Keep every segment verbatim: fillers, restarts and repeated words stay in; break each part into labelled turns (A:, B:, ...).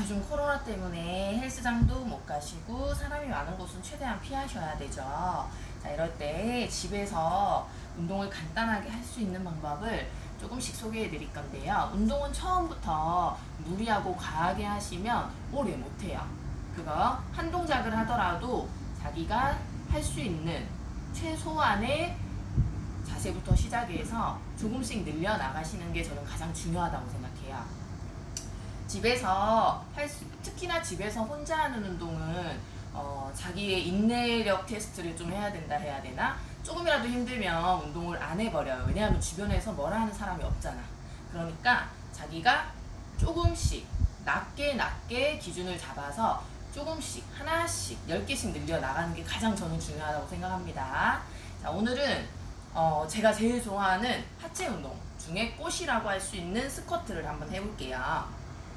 A: 요즘 코로나 때문에 헬스장도 못 가시고 사람이 많은 곳은 최대한 피하셔야 되죠. 자, 이럴 때 집에서 운동을 간단하게 할 수 있는 방법을 조금씩 소개해 드릴 건데요. 운동은 처음부터 무리하고 과하게 하시면 오래 못해요. 그거 한 동작을 하더라도 자기가 할 수 있는 최소한의 자세부터 시작해서 조금씩 늘려 나가시는 게 저는 가장 중요하다고 생각해요. 집에서 할 수, 특히나 집에서 혼자 하는 운동은 어, 자기의 인내력 테스트를 좀 해야 된다 해야 되나? 조금이라도 힘들면 운동을 안 해버려요. 왜냐하면 주변에서 뭐라 하는 사람이 없잖아. 그러니까 자기가 조금씩 낮게 낮게 기준을 잡아서 조금씩 하나씩 열 개씩 늘려 나가는 게 가장 저는 중요하다고 생각합니다. 자, 오늘은 어, 제가 제일 좋아하는 하체 운동 중에 꽃이라고 할 수 있는 스쿼트를 한번 해볼게요.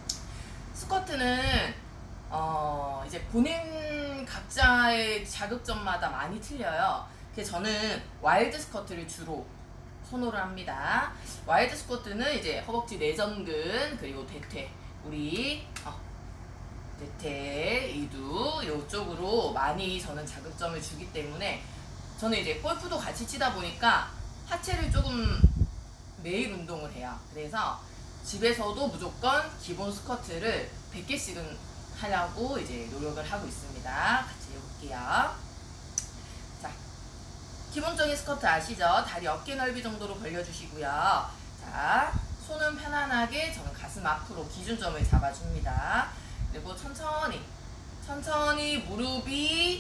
A: 스쿼트는 어, 이제 본인 각자의 자극점마다 많이 틀려요. 그래서 저는 와일드 스쿼트를 주로 선호를 합니다. 와일드 스쿼트는 이제 허벅지 내전근 그리고 대퇴 우리 어, 대퇴 이두 이쪽으로 많이 저는 자극점을 주기 때문에 저는 이제 골프도 같이 치다 보니까 하체를 조금 매일 운동을 해요. 그래서 집에서도 무조건 기본 스쿼트를 백 개씩은 하려고 이제 노력을 하고 있습니다. 같이 해볼게요. 자, 기본적인 스쿼트 아시죠? 다리 어깨 넓이 정도로 벌려주시고요. 자, 손은 편안하게 저는 가슴 앞으로 기준점을 잡아줍니다. 그리고 천천히 천천히 무릎이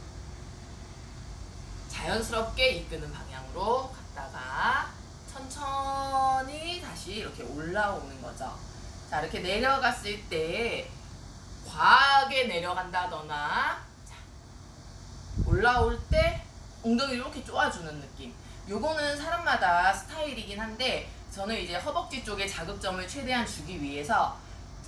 A: 자연스럽게 이끄는 방향으로 갔다가 천천히 다시 이렇게 올라오는 거죠. 자, 이렇게 내려갔을 때 과하게 내려간다거나 자, 올라올 때 엉덩이를 이렇게 쪼아주는 느낌. 요거는 사람마다 스타일이긴 한데 저는 이제 허벅지 쪽에 자극점을 최대한 주기 위해서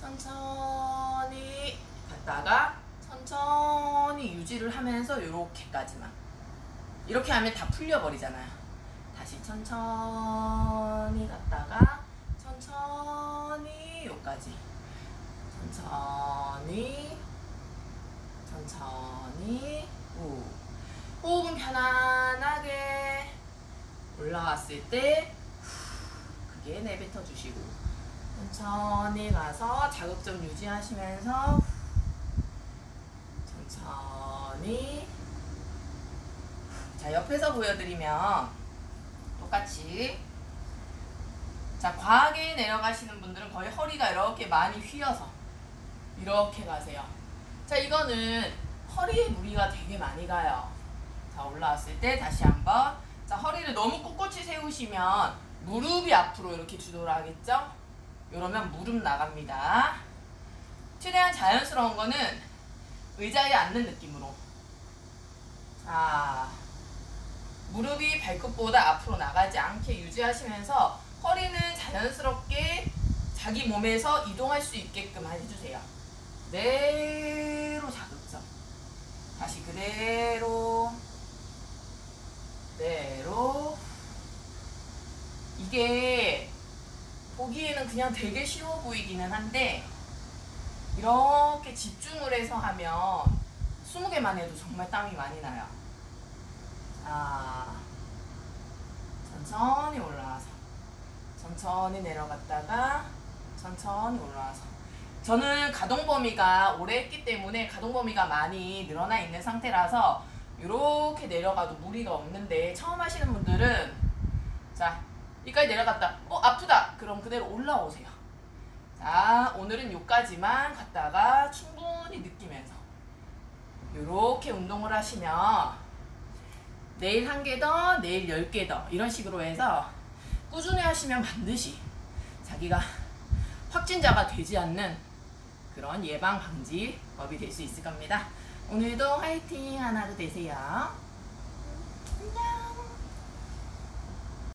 A: 천천히 갔다가 천천히 유지를 하면서 요렇게까지만. 이렇게 하면 다 풀려버리잖아요. 다시 천천히 갔다가 천천히 요까지 천천히 천천히 후. 호흡은 편안하게 올라왔을 때 후, 크게 내뱉어 주시고 천천히 가서 자극점 유지하시면서 천천히. 자, 옆에서 보여드리면 똑같이 자, 과하게 내려가시는 분들은 거의 허리가 이렇게 많이 휘어서 이렇게 가세요. 자, 이거는 허리에 무리가 되게 많이 가요. 자, 올라왔을 때 다시 한번 자, 허리를 너무 꼿꼿이 세우시면 무릎이 앞으로 이렇게 주도를 하겠죠? 이러면 무릎 나갑니다. 최대한 자연스러운 거는 의자에 앉는 느낌으로 자, 무릎이 발끝보다 앞으로 나가지 않게 유지하시면서 허리는 자연스럽게 자기 몸에서 이동할 수 있게끔 해주세요. 그대로 자극점. 다시 그대로 그대로. 이게 보기에는 그냥 되게 쉬워 보이기는 한데 이렇게 집중을 해서 하면 스무 개만 해도 정말 땀이 많이 나요. 자, 천천히 올라와서 천천히 내려갔다가 천천히 올라와서 저는 가동 범위가 오래 했기 때문에 가동 범위가 많이 늘어나 있는 상태라서 이렇게 내려가도 무리가 없는데 처음 하시는 분들은 자, 여기까지 내려갔다 어 아프다 그럼 그대로 올라오세요. 자, 오늘은 여기까지만 갔다가 충분히 느끼면서 이렇게 운동을 하시면 내일 한 개 더, 내일 열 개 더 이런 식으로 해서 꾸준히 하시면 반드시 자기가 확진자가 되지 않는 그런 예방 방지법이 될 수 있을 겁니다. 오늘도 화이팅 하나도 되세요.